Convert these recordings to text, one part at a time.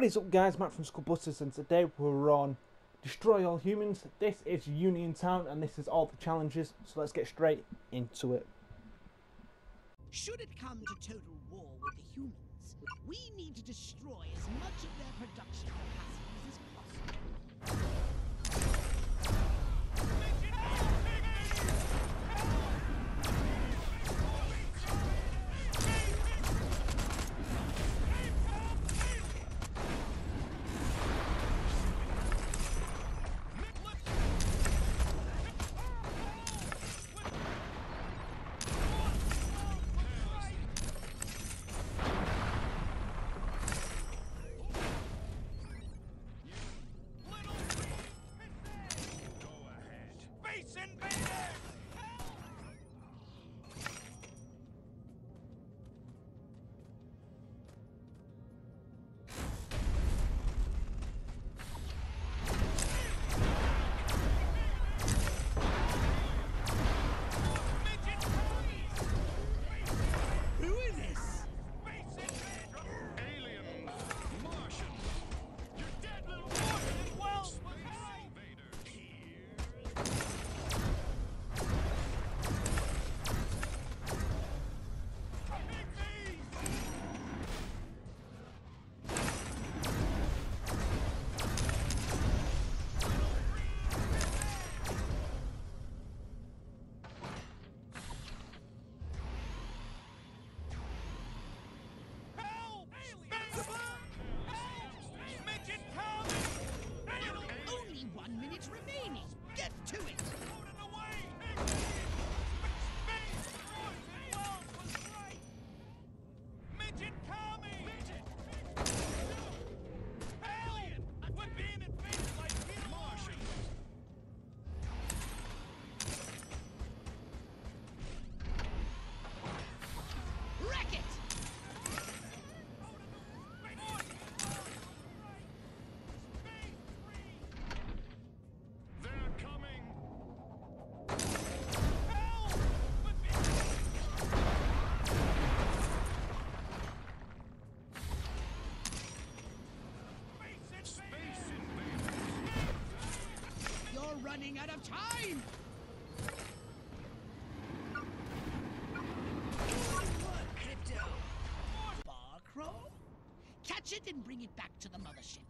What is up, guys? Matt from Skullbusters, and today we're on Destroy All Humans. This is Union Town, and this is all the challenges, so let's get straight into it. Should it come to total war with the humans, we need to destroy as much of their production capacities as possible. Running out of time! Crypto! Barcrow? Catch it and bring it back to the mothership.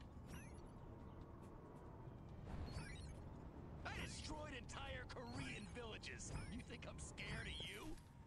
I destroyed entire Korean villages. You think I'm scared of you?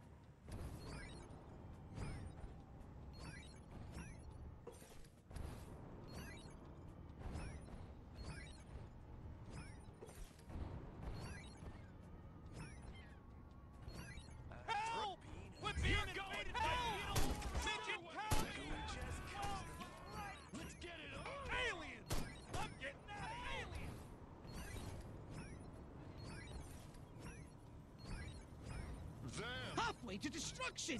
Halfway to destruction!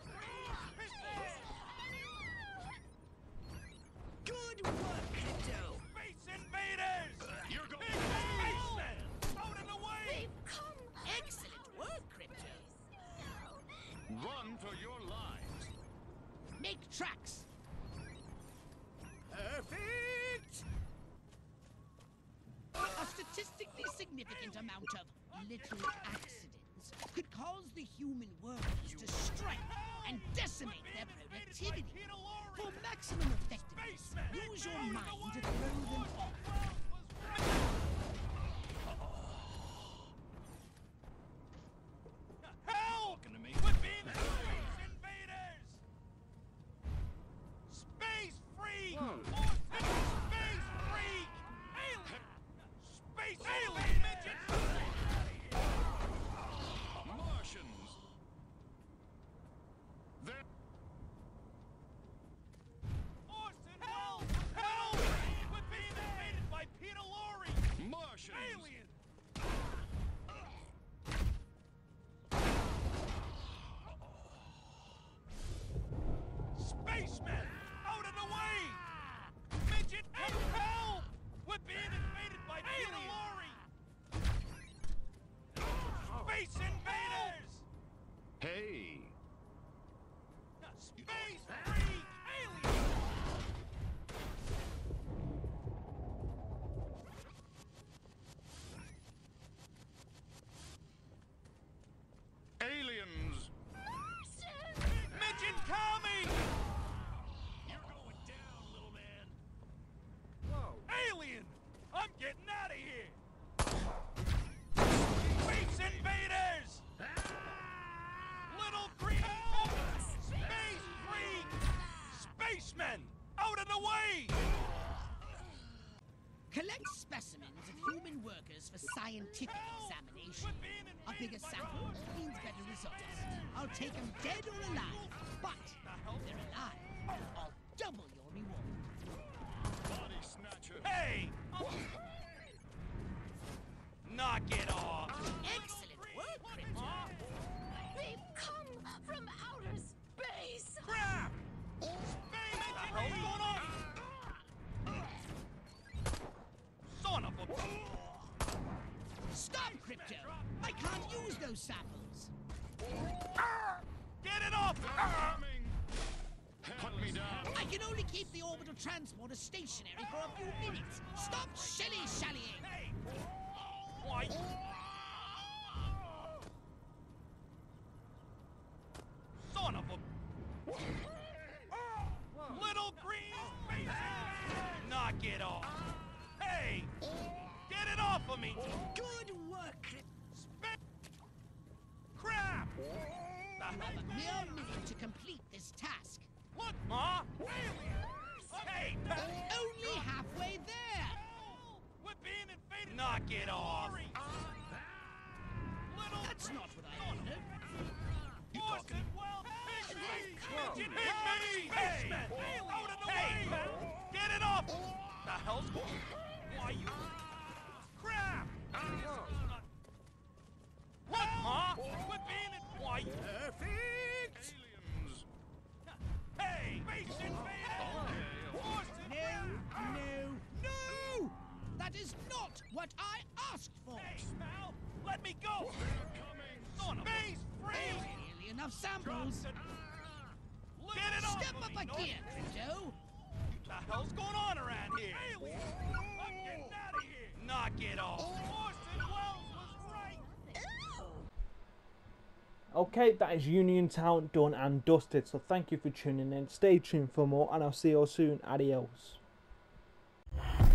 Good work, Crypto! Space invaders! You're going to spacemen! Out of the way! They've come! Excellent work, Crypto! Run for your lives! Make tracks! Perfect! A statistically significant amount of little accidents could cause the human workers to strike and decimate their productivity. For maximum effectiveness, use your mind to throw them off. Help! We're being space invaders! Space freak! Space freak! Alien! Space alien! Midget! Martians! They're... Orson, help! Help! We're being invaded by Peter Lorre! Martians! Alien! Spacemen! Out of the way! Midget, help! We're being invaded by Peter Lorre! Space invaders! Hey! Space freak! Alien! soldiers for scientific examination. A bigger sample means better results. I'll take them dead or alive, but if they're alive, I'll double your reward. Body snatcher. Hey! Knock it off! Excellent work, Crypto. We've come from outer space! Crap! Space! What the hell's going on? Son of a... Stop, Crypto! I can't use those samples. Get it off! Put me down. I can only keep the orbital transporter stationary for a few minutes. Stop shilly-shallying! Hey! Why? Son of a... Little green spaces! Knock it off! Hey! Get it off of me! Good work, Crypto. Crap! You have a mere minute to complete this task. Look, Ma! Hey! Only halfway there! We're being invaded! Knock it off! Little... That's not what I ordered. You talking? Well, hit me! Hit me! Hey! Out of the way! Get it off! The hell's going on? Why you... Crap! What, Ma? We're being in... Why? Perfect! Aliens! Hey! Space invaders! No! That is not what I asked for! Hey, pal! Let me go! Son of Space freeze! Nearly enough samples. Get it off Step of up me, a no? gear, Crypto. What the hell's going on around here? Aliens! I'm getting out of here! Knock it off! Orson Welles was right! Okay, that is Uniontown done and dusted. So thank you for tuning in. Stay tuned for more, and I'll see you all soon. Adios.